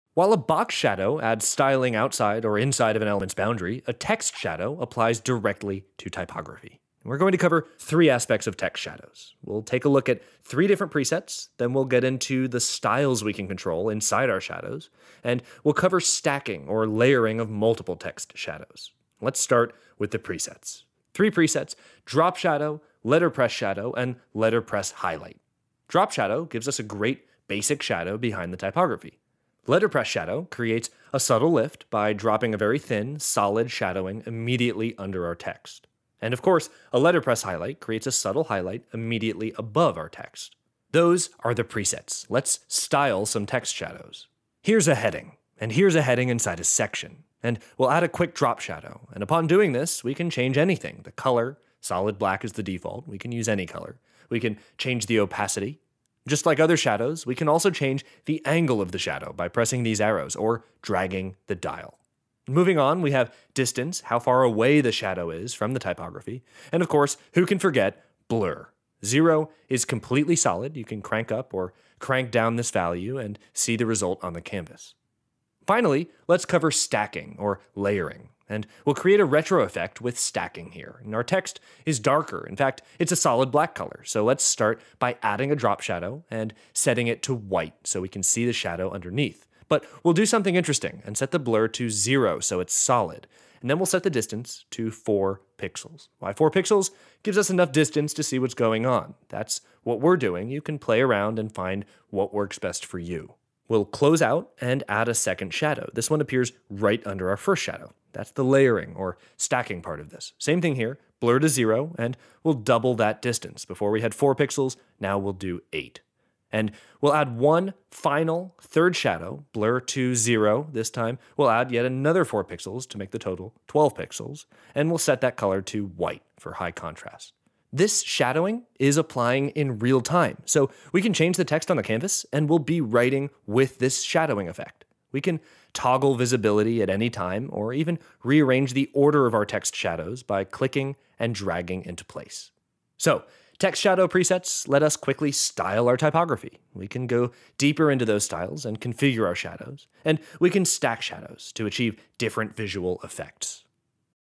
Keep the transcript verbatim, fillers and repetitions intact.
While a box shadow adds styling outside or inside of an element's boundary, a text shadow applies directly to typography. We're going to cover three aspects of text shadows. We'll take a look at three different presets, then we'll get into the styles we can control inside our shadows, and we'll cover stacking or layering of multiple text shadows. Let's start with the presets. Three presets: drop shadow, letterpress shadow, and letterpress highlight. Drop shadow gives us a great basic shadow behind the typography. Letterpress shadow creates a subtle lift by dropping a very thin, solid shadowing immediately under our text. And of course, a letterpress highlight creates a subtle highlight immediately above our text. Those are the presets. Let's style some text shadows. Here's a heading, and here's a heading inside a section. And we'll add a quick drop shadow. And upon doing this, we can change anything. The color, solid black is the default. We can use any color. We can change the opacity. Just like other shadows, we can also change the angle of the shadow by pressing these arrows or dragging the dial. Moving on, we have distance, how far away the shadow is from the typography. And of course, who can forget blur? Zero is completely solid. You can crank up or crank down this value and see the result on the canvas. Finally, let's cover stacking or layering. And we'll create a retro effect with stacking here. And our text is darker. In fact, it's a solid black color. So let's start by adding a drop shadow and setting it to white so we can see the shadow underneath. But we'll do something interesting and set the blur to zero so it's solid. And then we'll set the distance to four pixels. Why four pixels? Gives us enough distance to see what's going on. That's what we're doing. You can play around and find what works best for you. We'll close out and add a second shadow. This one appears right under our first shadow. That's the layering or stacking part of this. Same thing here, blur to zero, and we'll double that distance. Before we had four pixels, now we'll do eight. And we'll add one final third shadow, blur to zero this time. We'll add yet another four pixels to make the total twelve pixels, and we'll set that color to white for high contrast. This shadowing is applying in real time, so we can change the text on the canvas and we'll be writing with this shadowing effect. We can toggle visibility at any time or even rearrange the order of our text shadows by clicking and dragging into place. So, text shadow presets let us quickly style our typography. We can go deeper into those styles and configure our shadows, and we can stack shadows to achieve different visual effects.